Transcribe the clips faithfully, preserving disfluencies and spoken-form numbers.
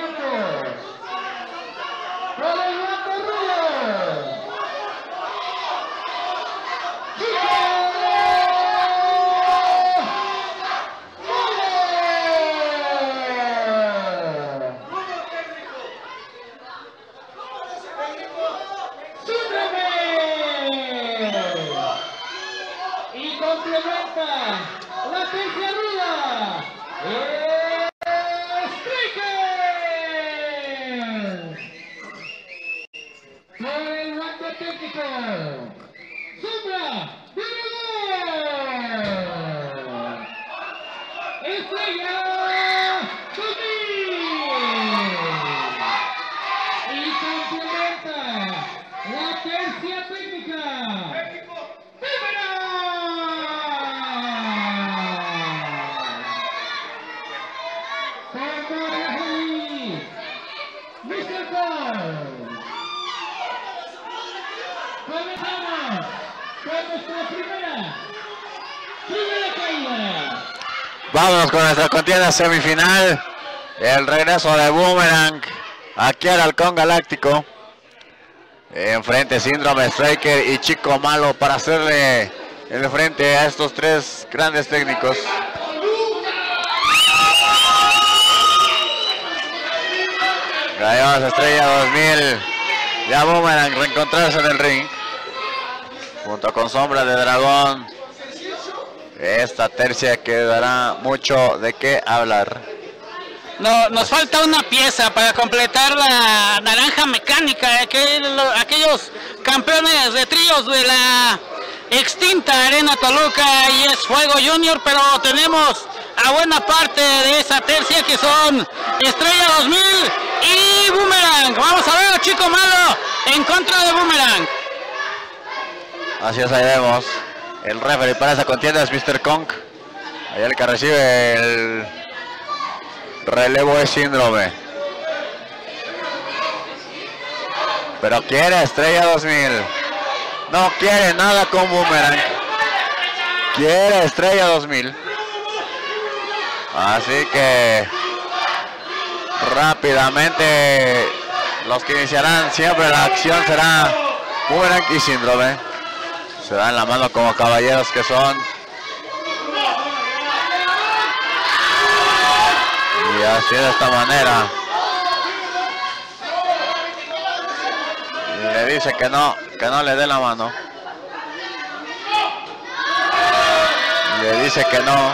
Vámonos con nuestra contienda semifinal. El regreso de Boomerang aquí al Halcón Galáctico. Enfrente Síndrome, Striker y Chico Malo para hacerle el frente a estos tres grandes técnicos. Gallones Estrella dos mil. Ya Boomerang reencontrarse en el ring. Junto con Sombra de Dragón. Esta tercia que dará mucho de qué hablar. No, nos falta una pieza para completar la naranja mecánica, aquel, aquellos campeones de tríos de la extinta Arena Toluca, y es Fuego Junior, pero tenemos a buena parte de esa tercia que son Estrella dos mil y Boomerang. Vamos a ver a Chico Malo en contra de Boomerang. Así es, ahí vemos. El referee para esa contienda es mister Kong. Ahí el que recibe el relevo es Síndrome. Pero quiere Estrella dos mil. No quiere nada con Boomerang. Quiere Estrella dos mil. Así que rápidamente los que iniciarán siempre la acción será Boomerang y Síndrome. Se dan la mano como caballeros que son. Y así de esta manera. Le dice que no, que no le dé la mano. Le dice que no.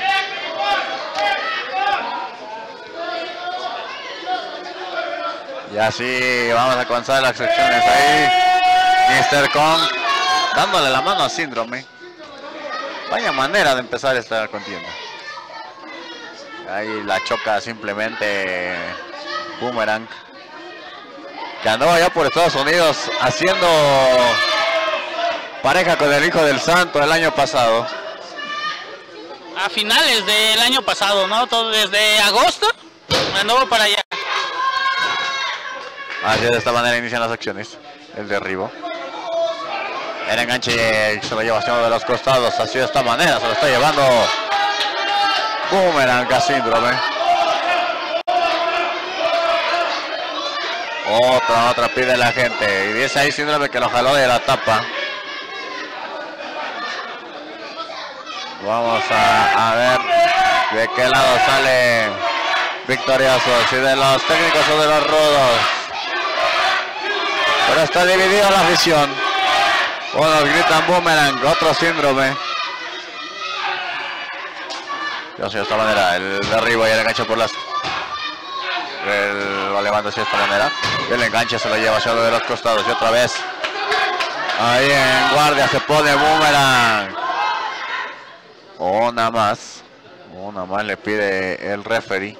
Y así vamos a comenzar las secciones ahí. mister Kong dándole la mano a Síndrome. Vaya manera de empezar esta contienda. Ahí la choca simplemente Boomerang, que andaba allá por Estados Unidos haciendo pareja con el Hijo del Santo el año pasado. A finales del año pasado, ¿no? Todo desde agosto anduvo para allá. Así de esta manera inician las acciones. El derribo. El enganche se lo lleva hacia uno de los costados. Así de esta manera se lo está llevando Boomerang a Síndrome. Otra, otra pide la gente. Y dice ahí Síndrome que lo jaló de la tapa. Vamos a, a ver de qué lado sale victorioso. Si de los técnicos o de los rudos. Pero está dividida la afición. Unos gritan Boomerang, otro Síndrome. Y así de esta manera, el derribo y el enganche por las... El, lo levanta así de esta manera. Y el enganche se lo lleva hacia uno de los costados. Y otra vez, ahí en guardia se pone Boomerang. Una más. Una más le pide el referee.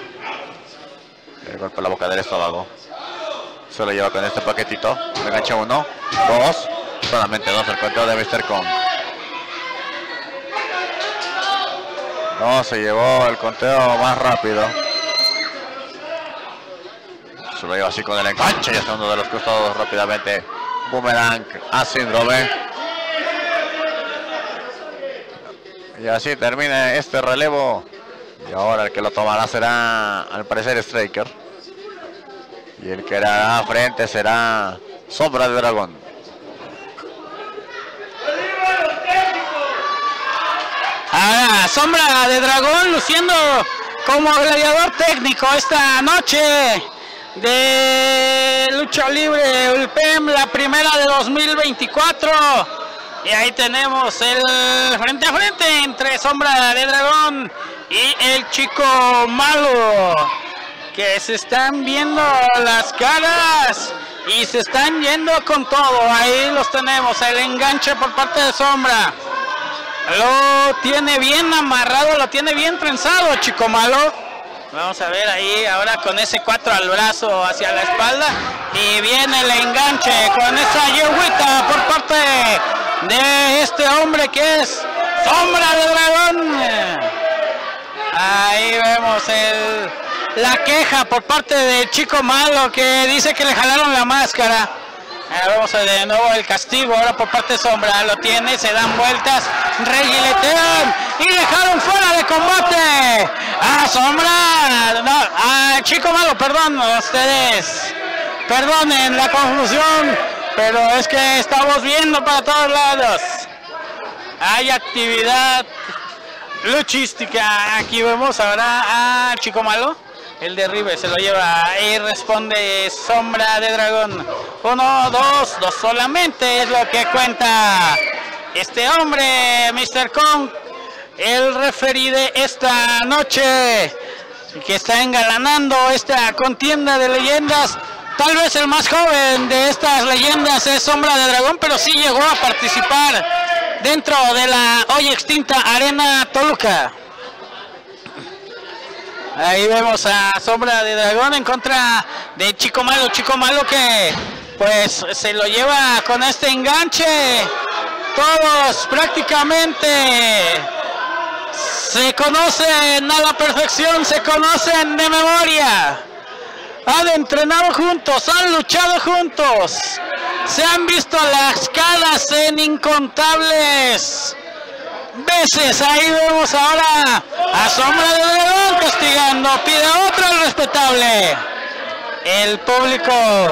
El golpe a la boca del estómago. Se lo lleva con este paquetito. El enganche uno, dos. Solamente dos el conteo de mister Kong. No, se llevó el conteo más rápido. Se lo lleva así con el enganche y hacia uno de los costados rápidamente. Boomerang a Síndrome. Y así termina este relevo. Y ahora el que lo tomará será, al parecer, Striker. Y el que hará frente será Sombra de Dragón. Ahora, Sombra de Dragón luciendo como gladiador técnico esta noche de lucha libre U L P E M, la primera de dos mil veinticuatro. Y ahí tenemos el frente a frente entre Sombra de Dragón y el Chico Malo, que se están viendo las caras y se están yendo con todo. Ahí los tenemos, el enganche por parte de Sombra. Lo tiene bien amarrado, lo tiene bien trenzado Chico Malo. Vamos a ver ahí ahora con ese cuatro al brazo hacia la espalda. Y viene el enganche con esa yegüita por parte de este hombre que es Sombra de Dragón. Ahí vemos el, la queja por parte del Chico Malo, que dice que le jalaron la máscara. Ahora vemos de nuevo el castigo ahora por parte de Sombra. Lo tiene, se dan vueltas, regiletean y dejaron fuera de combate a Sombra, no, a Chico Malo, perdón, ustedes perdonen la confusión, pero es que estamos viendo para todos lados. Hay actividad luchística. Aquí vemos ahora a Chico Malo. El derribe se lo lleva y responde Sombra de Dragón. Uno, dos, dos solamente es lo que cuenta este hombre, mister Kong, el referee de esta noche, que está engalanando esta contienda de leyendas. Tal vez el más joven de estas leyendas es Sombra de Dragón, pero sí llegó a participar dentro de la hoy extinta Arena Toluca. Ahí vemos a Sombra de Dragón en contra de Chico Malo. Chico Malo que pues se lo lleva con este enganche. Todos prácticamente se conocen a la perfección, se conocen de memoria. Han entrenado juntos, han luchado juntos. Se han visto las caras en incontables veces. Ahí vemos ahora a Sombra de Dragón castigando, pide otro al respetable. El público,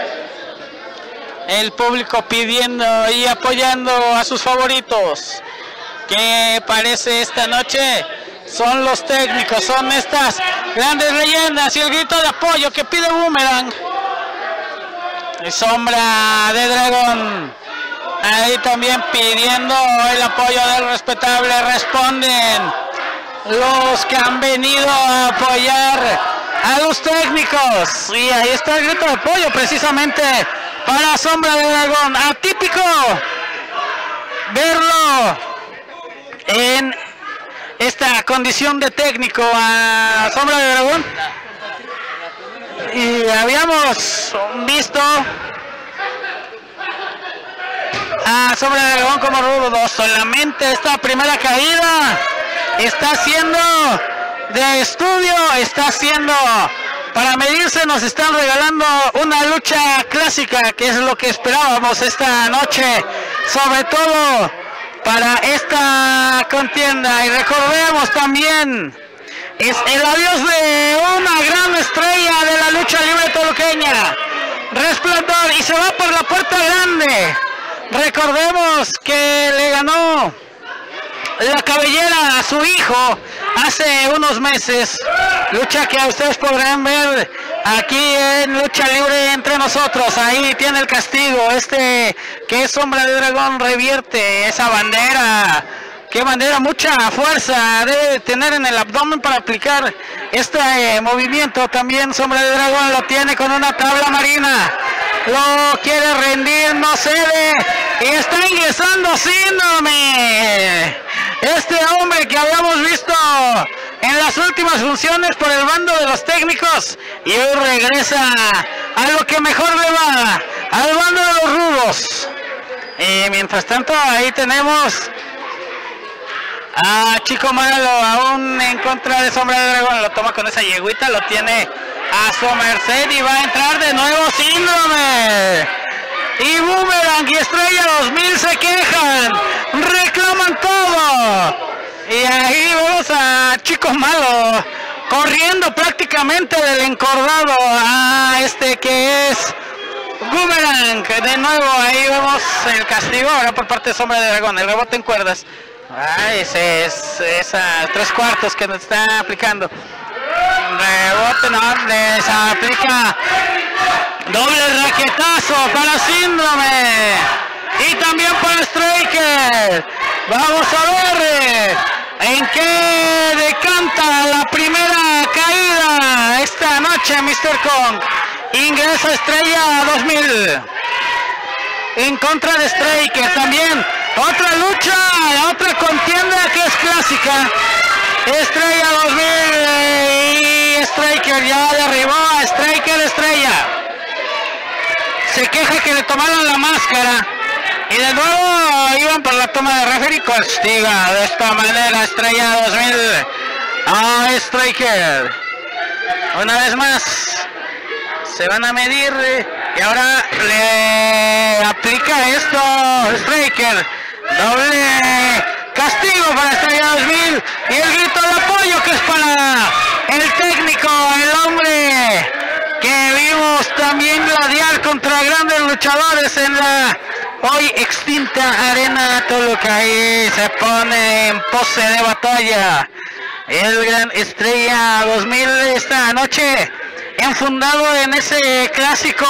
el público pidiendo y apoyando a sus favoritos. ¿Qué parece esta noche? Son los técnicos, son estas grandes leyendas y el grito de apoyo que pide Boomerang. Y Sombra de Dragón ahí también pidiendo el apoyo del respetable. Responden los que han venido a apoyar a los técnicos. Y ahí está el grito de apoyo precisamente para Sombra de Dragón. Atípico verlo en esta condición de técnico a Sombra de Dragón. Y habíamos visto a Sombra de Dragón como rudo. Solamente esta primera caída está siendo de estudio, está siendo para medirse. Nos están regalando una lucha clásica, que es lo que esperábamos esta noche, sobre todo para esta contienda. Y recordemos también, es el adiós de una gran estrella de la lucha libre toluqueña, Resplandor, y se va por la puerta grande. Recordemos que le ganó la cabellera a su hijo hace unos meses, lucha que ustedes podrán ver aquí en Lucha Libre Entre Nosotros. Ahí tiene el castigo, este que es Sombra de Dragón, revierte esa bandera. Qué bandera, mucha fuerza debe tener en el abdomen para aplicar este eh, movimiento. También Sombra de Dragón lo tiene con una tabla marina. Lo quiere rendir, no cede y está ingresando síndrome. Este hombre que habíamos visto en las últimas funciones por el bando de los técnicos y hoy regresa a lo que mejor le va, al bando de los rudos. Y mientras tanto ahí tenemos a Chico Malo aún en contra de Sombra de Dragón. Lo toma con esa yegüita, lo tiene a su merced y va a entrar de nuevo síndrome. Y Boomerang y Estrella dos mil se quejan, reclaman todo. Y ahí vemos a Chico Malo corriendo prácticamente del encordado a este que es Boomerang. De nuevo ahí vemos el castigo ahora por parte de Sombra de Dragón, el rebote en cuerdas. Ah, ese es esa tres cuartos que nos está aplicando. Rebote, no, les aplica doble raquetazo para Síndrome y también para Striker. Vamos a ver en qué decanta la primera caída esta noche, mister Kong. Ingresa Estrella dos mil en contra de Striker. También otra lucha, otra contienda que es clásica. Estrella dos mil y Striker ya derribó a Striker. Estrella se queja que le tomaron la máscara y de nuevo iban por la toma de referee. Castiga de esta manera Estrella dos mil a Striker. Una vez más se van a medir y ahora le aplica esto Striker. Doble castigo para Estrella dos mil y el grito de apoyo que es para el técnico, el hombre que vimos también gladiar contra grandes luchadores en la hoy extinta Arena Toluca. Y se pone en pose de batalla el gran Estrella dos mil esta noche, enfundado en ese clásico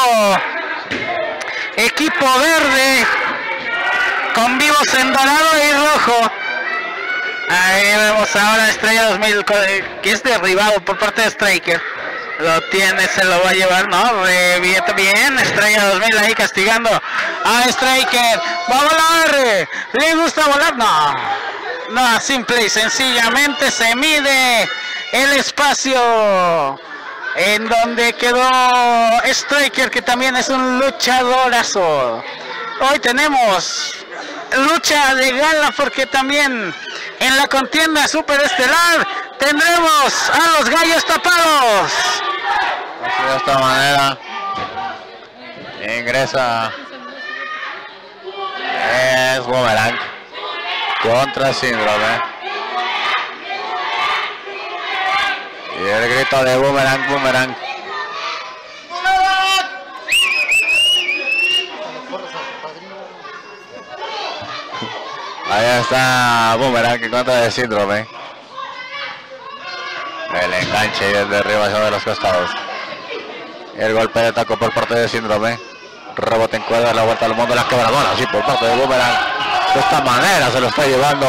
equipo verde con vivos en dorado y rojo. Ahí vemos ahora Estrella dos mil que es derribado por parte de Striker. Lo tiene, se lo va a llevar, no, revienta bien Estrella dos mil ahí castigando a Striker. Va a volar, le gusta volar, no, no, simple y sencillamente se mide el espacio en donde quedó Striker, que también es un luchadorazo. Hoy tenemos lucha de gala porque también en la contienda superestelar tendremos a los gallos tapados. Así de esta manera ingresa es Boomerang contra Síndrome y el grito de Boomerang, Boomerang. Ahí está Boomerang en contra de Síndrome. El enganche y el derribo hacia de los costados. El golpe de taco por parte de Síndrome. Rebote en cuerda, la vuelta al mundo, la quebradora, sí, por parte de Boomerang. De esta manera se lo está llevando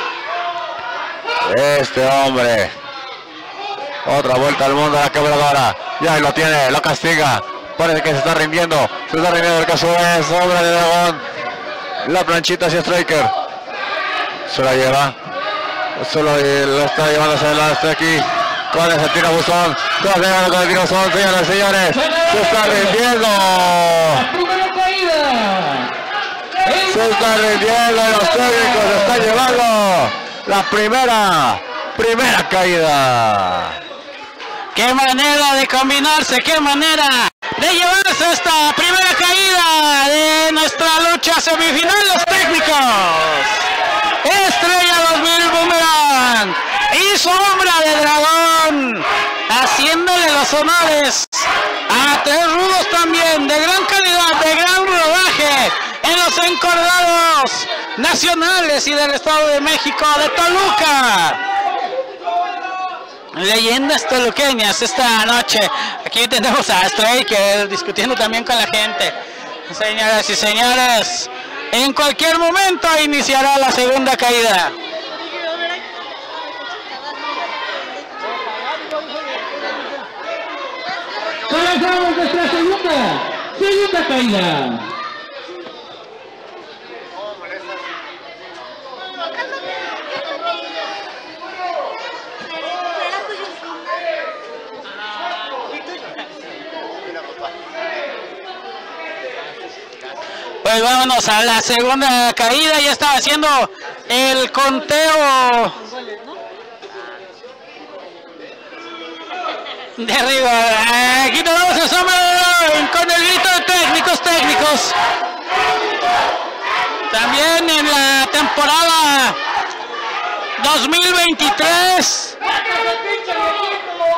este hombre. Otra vuelta al mundo, la quebradora. Ya lo tiene, lo castiga. Parece que se está rindiendo. Se está rindiendo el caso de Sombra de Dragón. La planchita hacia Striker. Se la lleva. Solo lo está llevando hacia adelante aquí. Con ese tiro buzón. Con el tiro buzón, señoras y señores. Se está rindiendo. Se está rindiendo. Los técnicos se están llevando la primera, primera caída. Qué manera de combinarse, qué manera de llevarse esta primera caída de nuestra lucha semifinal, los técnicos. Estrella dos mil Boomerang y Sombra de Dragón haciéndole los honores a tres rudos también de gran calidad, de gran rodaje en los encordados nacionales y del Estado de México, de Toluca. Leyendas toluqueñas esta noche. Aquí tenemos a Striker discutiendo también con la gente. Señoras y señores, en cualquier momento iniciará la segunda caída. Comenzamos nuestra segunda, segunda caída. Pues vámonos a la segunda caída, ya estaba haciendo el conteo de arriba. Aquí tenemos a Sombra con el grito de técnicos, técnicos. También en la temporada dos mil veintitrés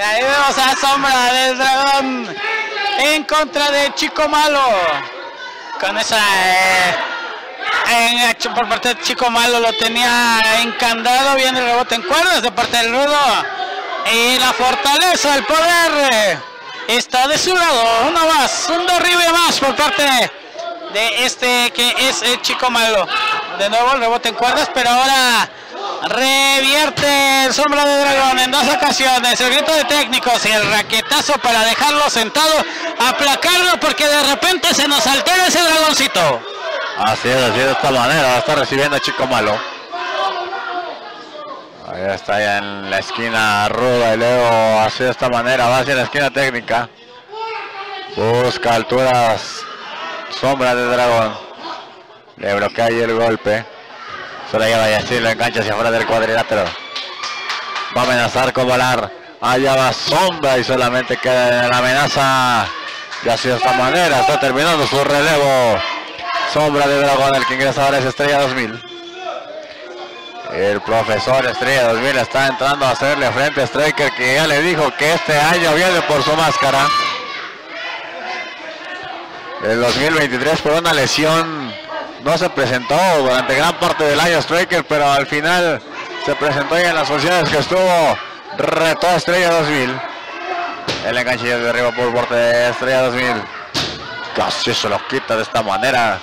ahí vemos a Sombra del Dragón en contra de Chico Malo. Con esa... Eh, en, por parte de Chico Malo lo tenía encandado. Viene el rebote en cuerdas de parte del Rudo. Y la fortaleza, el poder está de su lado. Una más, un derribe más por parte de este que es el Chico Malo. De nuevo el rebote en cuerdas, pero ahora revierte el Sombra de Dragón en dos ocasiones. El grito de técnicos y el raquetazo para dejarlo sentado, aplacarlo porque de repente se nos altera ese dragoncito. Así es, así de esta manera está recibiendo Chico Malo. Ahí está ya en la esquina Ruda y luego así de esta manera va hacia la esquina técnica. Busca alturas Sombra de Dragón. Le bloquea ahí el golpe. Se la lleva y así lo engancha hacia afuera del cuadrilátero. Va a amenazar con volar. Allá va Sombra y solamente queda en la amenaza. Y así de esta manera está terminando su relevo. Sombra de Dragón, el que ingresa ahora es Estrella dos mil. El profesor Estrella dos mil está entrando a hacerle frente a Striker, que ya le dijo que este año viene por su máscara. El dos mil veintitrés por una lesión no se presentó durante gran parte del año Striker, pero al final se presentó y en las funciones que estuvo retó a Estrella dos mil. El enganche de arriba por parte de Estrella dos mil. Casi se lo quita de esta manera.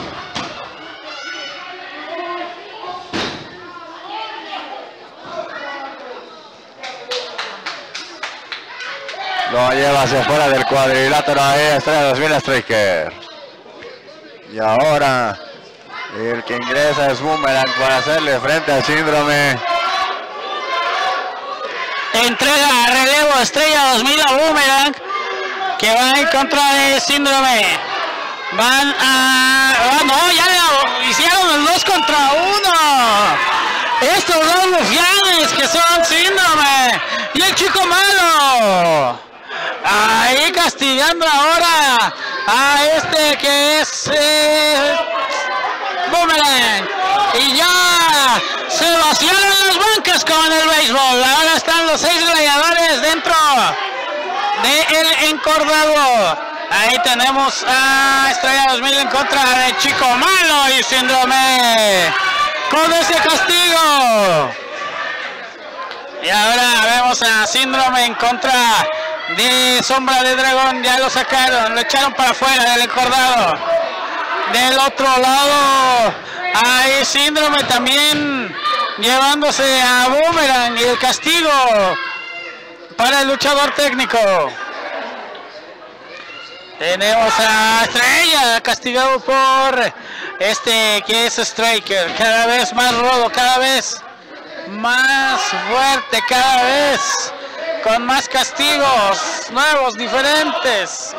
Lo lleva hacia fuera del cuadrilátero ahí Estrella dos mil Striker. Y ahora el que ingresa es Boomerang para hacerle frente al Síndrome. Entrega relevo Estrella dos mil a Boomerang, que va en contra de Síndrome. Van a... Oh, no, ya le hicieron el dos contra uno. Estos dos rufianes que son Síndrome y el Chico Malo. Ahí castigando ahora a este que es eh, Boomerang. Y ya se vaciaron las bancas como en el béisbol. Ahora están los seis gladiadores dentro del encordado. Ahí tenemos a Estrella dos mil en contra de Chico Malo y Síndrome con ese castigo. Y ahora vemos a Síndrome en contra de Sombra de Dragón. Ya lo sacaron, lo echaron para afuera del encordado. Del otro lado, hay Síndrome también llevándose a Boomerang y el castigo para el luchador técnico. Tenemos a Estrella castigado por este que es Striker, cada vez más rodo, cada vez más fuerte, cada vez con más castigos nuevos, diferentes.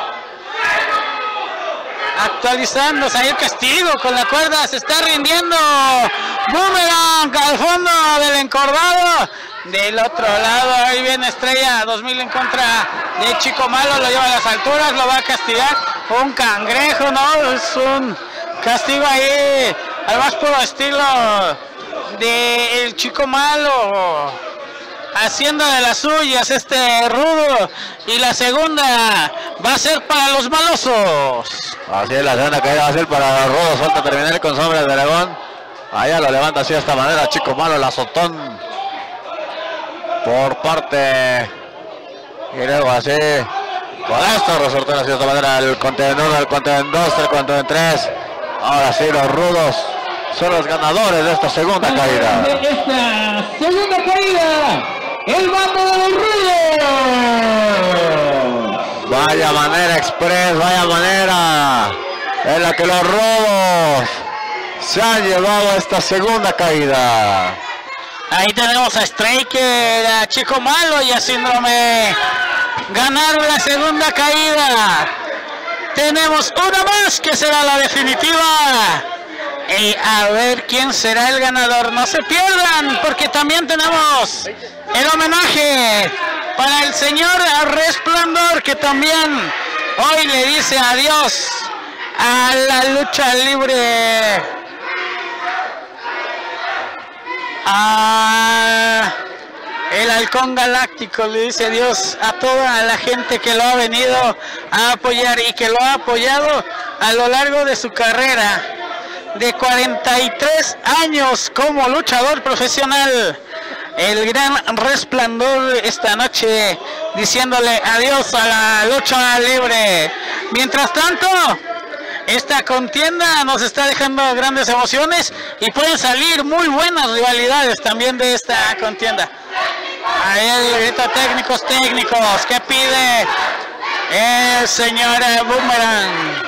Actualizándose ahí el castigo con la cuerda, se está rindiendo Boomerang al fondo del encordado. Del otro lado ahí viene Estrella dos mil en contra de Chico Malo, lo lleva a las alturas, lo va a castigar. Un cangrejo, ¿no? Es un castigo ahí al más puro estilo de el Chico Malo, haciendo de las suyas este Rudo. Y la segunda va a ser para los malosos. Así es, la segunda caída va a ser para los Rudos. Falta terminar con Sombra de Dragón. Allá lo levanta así de esta manera Chico Malo, el azotón por parte. Y luego así, con esto resortó así de esta manera el conteo en uno, el conteo en dos, el conteo en tres. Ahora sí, los Rudos son los ganadores de esta segunda caída. De esta segunda caída, el bando de los Rudos. Vaya manera express, vaya manera en la que los Rudos se han llevado esta segunda caída. Ahí tenemos a Striker, a Chico Malo y a Síndrome. Ganaron la segunda caída. Tenemos una más que será la definitiva. Y a ver quién será el ganador. No se pierdan, porque también tenemos el homenaje para el señor Resplandor, que también hoy le dice adiós a la lucha libre. A El halcón galáctico le dice adiós a toda la gente que lo ha venido a apoyar y que lo ha apoyado a lo largo de su carrera de cuarenta y tres años como luchador profesional. El gran resplandor esta noche diciéndole adiós a la lucha libre. Mientras tanto, esta contienda nos está dejando grandes emociones y pueden salir muy buenas rivalidades también de esta contienda. Ahí el grito técnicos técnicos que pide el señor Boomerang.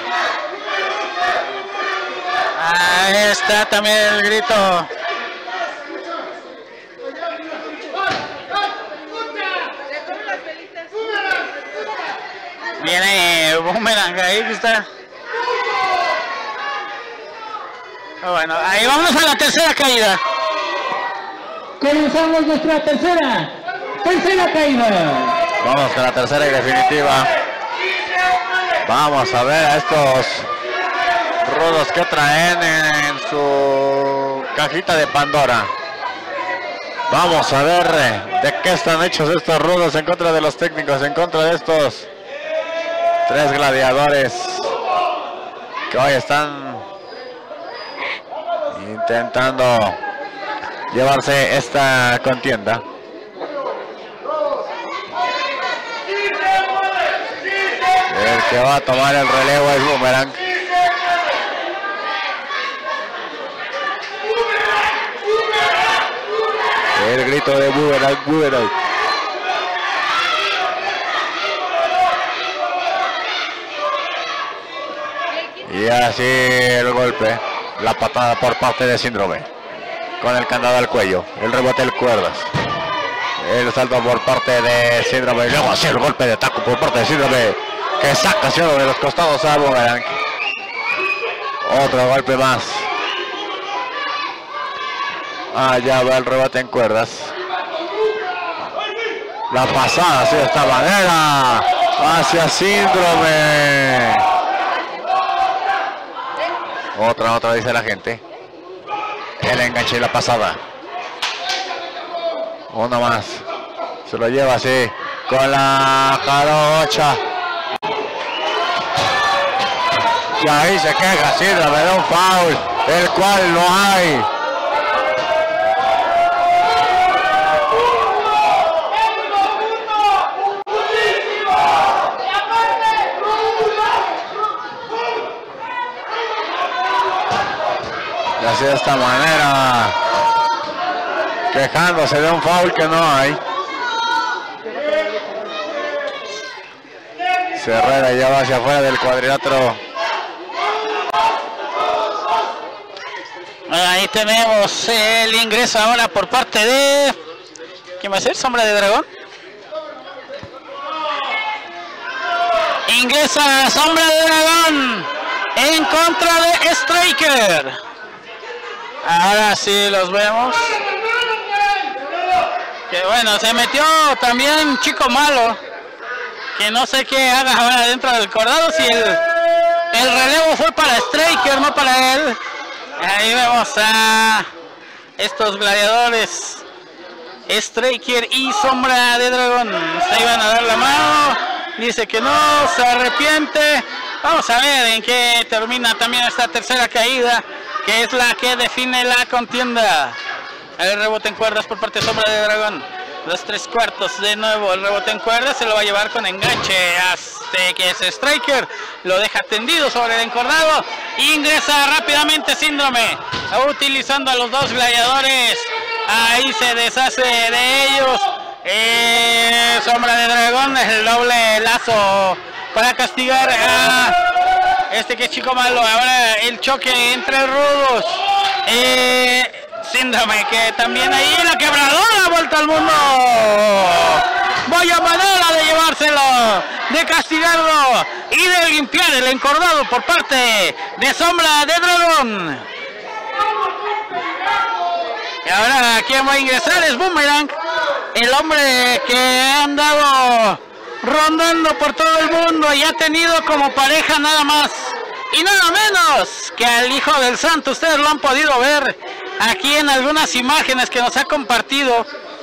Ahí está también el grito. Viene Boomerang, ahí está. Bueno, ahí vamos a la tercera caída. Comenzamos nuestra tercera, tercera caída. Vamos con la tercera y definitiva. Vamos a ver a estos rudos que traen en su cajita de Pandora. Vamos a ver de qué están hechos estos rudos en contra de los técnicos, en contra de estos tres gladiadores que hoy están intentando llevarse esta contienda. El que va a tomar el relevo es Boomerang. El grito de Boomerang, Boomerang. Y así el golpe, la patada por parte de Síndrome. Con el candado al cuello, el rebote del cuerdas. El salto por parte de Síndrome. Y luego así el golpe de taco por parte de Síndrome, que saca cielo de los costados a Boomerang. Otro golpe más. Allá va el rebote en cuerdas. La pasada así de esta manera hacia Síndrome. Otra, otra dice la gente. El enganche y la pasada. Uno más. Se lo lleva así con la jarocha. Y ahí se queja Síndrome de un foul, el cual no hay. Y así de esta manera, quejándose de un foul que no hay. Herrera ya va hacia afuera del cuadrilátero. Ahí tenemos el ingreso ahora por parte de... ¿Quién va a ser? ¿Sombra de Dragón? Ingresa Sombra de Dragón en contra de Striker. Ahora sí los vemos. Que bueno, se metió también Chico Malo, que no sé qué haga ahora dentro del cordado, si el, el relevo fue para Striker, no para él. Ahí vemos a estos gladiadores, Striker y Sombra de Dragón. Se iban a dar la mano, dice que no, se arrepiente. Vamos a ver en qué termina también esta tercera caída, que es la que define la contienda. El rebote en cuerdas por parte de Sombra de Dragón. Los tres cuartos de nuevo, el rebote en cuerdas se lo va a llevar con enganche hasta que es Striker, lo deja tendido sobre el encordado. Ingresa rápidamente Síndrome, utilizando a los dos gladiadores. Ahí se deshace de ellos. Eh, Sombra de Dragón, el doble lazo para castigar a este que es Chico Malo. Ahora el choque entre rudos. Eh, Síndrome, que también ahí la quebradora, vuelta al mundo. Vaya manera de llevárselo, de castigarlo y de limpiar el encordado por parte de Sombra de Dragón. Y ahora quien va a ingresar es Boomerang, el hombre que ha andado rondando por todo el mundo y ha tenido como pareja nada más y nada menos que al Hijo del Santo. Ustedes lo han podido ver aquí en algunas imágenes que nos ha compartido.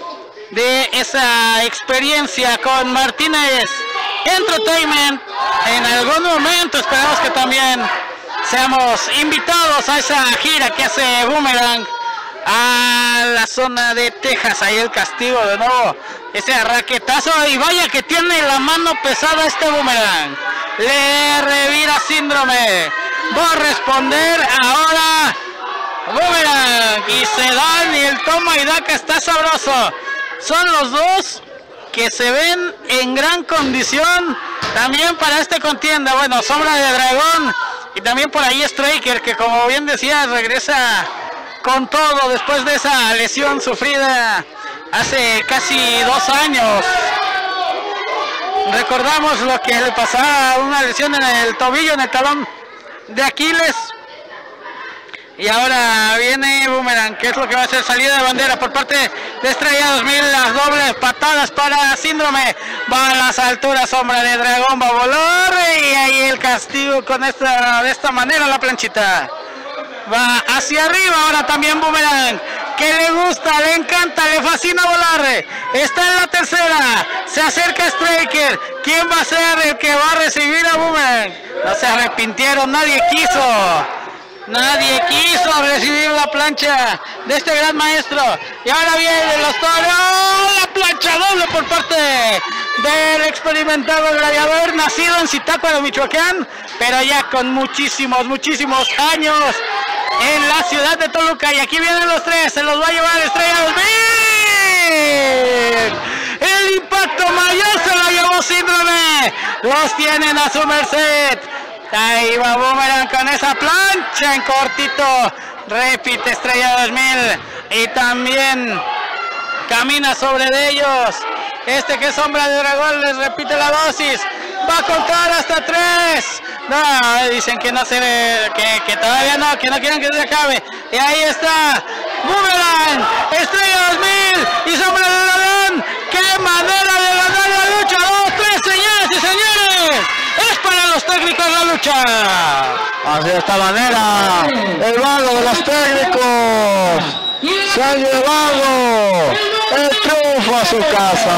de esa experiencia con Martínez Entertainment. En algún momento esperamos que también seamos invitados a esa gira que hace Boomerang a la zona de Texas. Ahí el castigo de nuevo, ese raquetazo, y vaya que tiene la mano pesada este Boomerang. Le revira Síndrome, va a responder ahora Boomerang y se dan, y el toma y daca está sabroso. Son los dos que se ven en gran condición también para esta contienda. Bueno, Sombra de Dragón y también por ahí Striker, que como bien decía, regresa con todo después de esa lesión sufrida hace casi dos años. Recordamos lo que le pasaba, una lesión en el tobillo, en el talón de Aquiles. Y ahora viene Boomerang, que es lo que va a hacer salida de bandera por parte de Estrella dos mil. Las dobles patadas para Síndrome. Va a las alturas, Sombra de Dragón va a volar. Y ahí el castigo con esta, de esta manera la planchita. Va hacia arriba ahora también Boomerang, que le gusta, le encanta, le fascina volar. Está en la tercera, se acerca Striker. ¿Quién va a ser el que va a recibir a Boomerang? No se arrepintieron, nadie quiso. Nadie quiso recibir la plancha de este gran maestro. Y ahora viene los toros. ¡Oh! La plancha doble por parte del experimentado gladiador, nacido en Zitácuaro, Michoacán, pero ya con muchísimos, muchísimos años en la ciudad de Toluca. Y aquí vienen los tres, se los va a llevar Estrella dos mil. El impacto mayor se lo llevó Síndrome. Los tienen a su merced. Ahí va Boomerang con esa plancha en cortito. Repite Estrella dos mil. Y también camina sobre de ellos. Este que es Sombra de Dragón, les repite la dosis. Va a contar hasta tres. No, dicen que no se ve, que, que todavía no, que no quieren que se acabe. Y ahí está Boomerang, Estrella dos mil y Sombra de Dragón. ¡Qué manera de ganar la lucha! ¡Dos, tres, señores y señores! Es para los técnicos la lucha. Así de esta manera, el vago de los técnicos se ha llevado el triunfo a su casa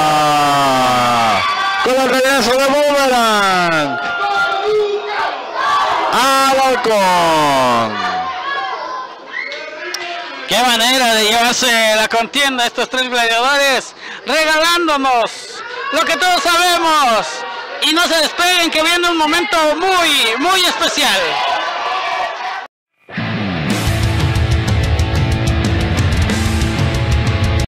con el regreso de Boomerang a balcón. Qué manera de llevarse la contienda estos tres gladiadores, regalándonos lo que todos sabemos. Y no se despeguen, que viene un momento muy, muy especial.